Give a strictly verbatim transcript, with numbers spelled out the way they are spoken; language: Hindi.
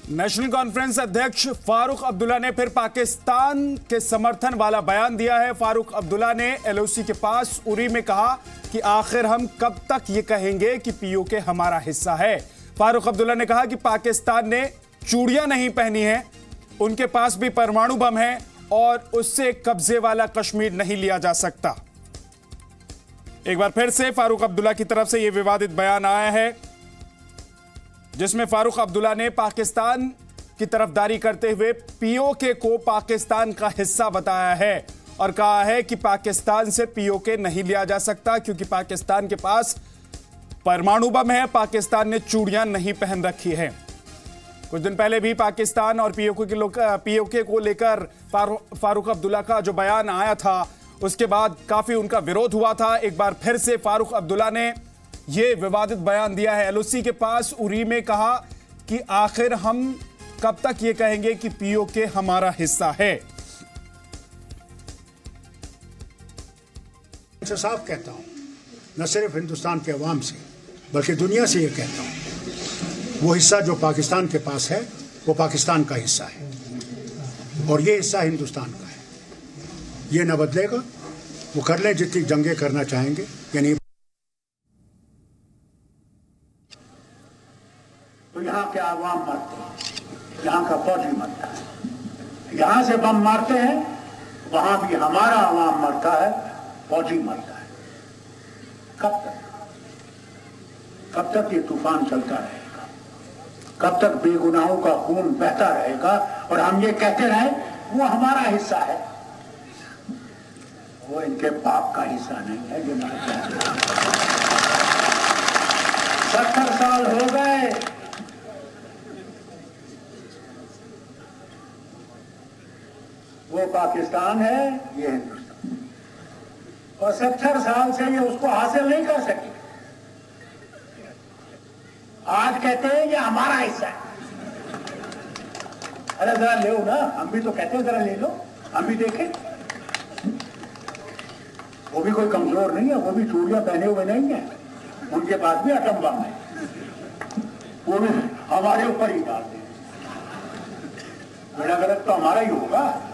नेशनल कॉन्फ्रेंस अध्यक्ष फारूक अब्दुल्ला ने फिर पाकिस्तान के समर्थन वाला बयान दिया है। फारूक अब्दुल्ला ने एलओसी के पास उरी में कहा कि आखिर हम कब तक ये कहेंगे कि पीओके हमारा हिस्सा है। फारूक अब्दुल्ला ने कहा कि पाकिस्तान ने चूड़ियां नहीं पहनी है, उनके पास भी परमाणु बम है और उससे कब्जे वाला कश्मीर नहीं लिया जा सकता। एक बार फिर से फारूक अब्दुल्ला की तरफ से यह विवादित बयान आया है, जिसमें फारूक अब्दुल्ला ने पाकिस्तान की तरफदारी करते हुए पीओके को पाकिस्तान का हिस्सा बताया है और कहा है कि पाकिस्तान से पीओके नहीं लिया जा सकता क्योंकि पाकिस्तान के पास परमाणु बम है, पाकिस्तान ने चूड़ियां नहीं पहन रखी है। कुछ दिन पहले भी पाकिस्तान और पीओके के लोग पीओके को लेकर फारू, फारूक अब्दुल्ला का जो बयान आया था, उसके बाद काफी उनका विरोध हुआ था। एक बार फिर से फारूक अब्दुल्ला ने यह विवादित बयान दिया है। एलओसी के पास उरी में कहा कि आखिर हम कब तक ये कहेंगे कि पीओके हमारा हिस्सा है। साफ कहता हूं, न सिर्फ हिंदुस्तान के अवाम से बल्कि दुनिया से ये कहता हूं, वो हिस्सा जो पाकिस्तान के पास है वो पाकिस्तान का हिस्सा है और ये हिस्सा हिंदुस्तान का है। ये न बदलेगा। वो कर लें जितनी जंगें करना चाहेंगे, यानी तो यहाँ के आवाम मरते हैं, यहाँ का फौजी मरता है। यहाँ से बम मारते हैं, वहां भी हमारा आवाम मरता है, फौजी मरता है। कब तक कब तक ये तूफान चलता रहेगा? कब तक बेगुनाहों का खून बहता रहेगा और हम ये कहते रहे वो हमारा हिस्सा है? वो इनके बाप का हिस्सा नहीं है। जो सत्तर साल हो गए वो पाकिस्तान है, ये हिंदुस्तान, और सत्तर साल से ये उसको हासिल नहीं कर सके। आज कहते हैं ये हमारा हिस्सा है। अरे जरा ले ना, हम भी तो कहते हैं जरा ले लो, हम भी देखें। वो भी कोई कमजोर नहीं है, वो भी चूड़ियां पहने हुए नहीं है, उनके पास भी एटम बम है, वो भी हमारे ऊपर ही डालते हैं। बेड़ा गलत तो हमारा ही होगा।